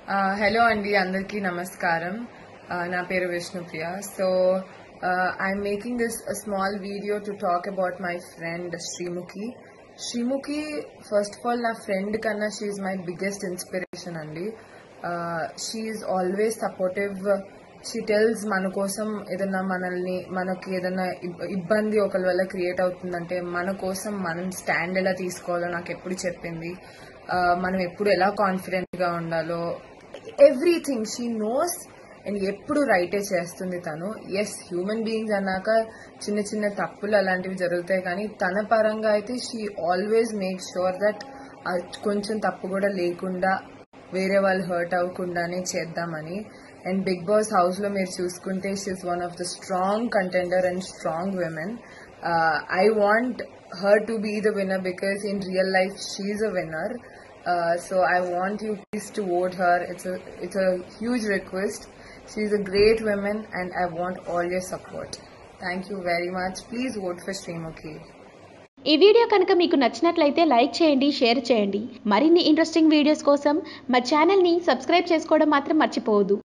Hello Andy, Andarki Namaskaram. Na peru Vishnupriya. So I'm making this a small video to talk about my friend Srimukhi. Srimukhi, first of all, na friend kanna she is my biggest inspiration Andy. She is always supportive. She tells మన కోసం ఏదైనా మనకి ఏదైనా ఇబ్బంది ఒకరి వల్ల create అవుతుందంటే మన కోసం మనం స్టాండ్ ఎలా తీసుకోవాలో నాకు ఎప్పుడు చెప్పింది. మనం ఎప్పుడు ఎలా కాన్ఫిడెంట్ గా ఉండాలో ఎవ్రీథింగ్ షీ నోస్ అండ్ ఎప్పుడు రైటే చేస్తుంది తను. ఎస్, హ్యూమన్ బీయింగ్స్ అన్నాక చిన్న చిన్న తప్పులు అలాంటివి జరుగుతాయి, కానీ తన పరంగా అయితే she always make sure that కొంచెం తప్పు కూడా లేకుండా వేరే వాళ్ళు హర్ట్ అవ్వకుండానే చేద్దామని. అండ్ బిగ్ బాస్ హౌస్ లో మీరు చూసుకుంటే she's one of the strong contender and strong women. I want her to be the winner because in real life she's a winner. So I want you please to vote her. It's a huge request. She's a great woman and I want all your support. Thank you very much. Please vote for Srimukhi. ఈ వీడియో కనుక మీకు నచ్చినట్లయితే like చేయండి, share చేయండి. మరిన్ని interesting videos కోసం మా ఛానల్ని సబ్స్క్రైబ్ చేసుకోవడం మాత్రం మర్చిపోవద్దు.